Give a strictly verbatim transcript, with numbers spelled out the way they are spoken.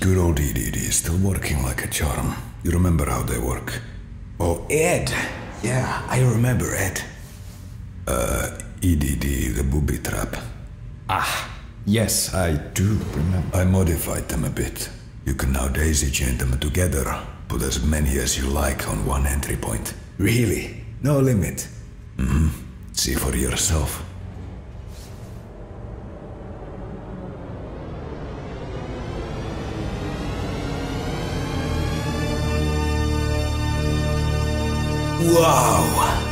Good old E D D is still working like a charm. You remember how they work? Oh, Ed! Yeah, I remember Ed. Uh, E D D, the booby trap. Ah, yes, I do remember. I modified them a bit. You can now daisy chain them together. Put as many as you like on one entry point. Really? No limit? Mm-hmm. See for yourself. Wow!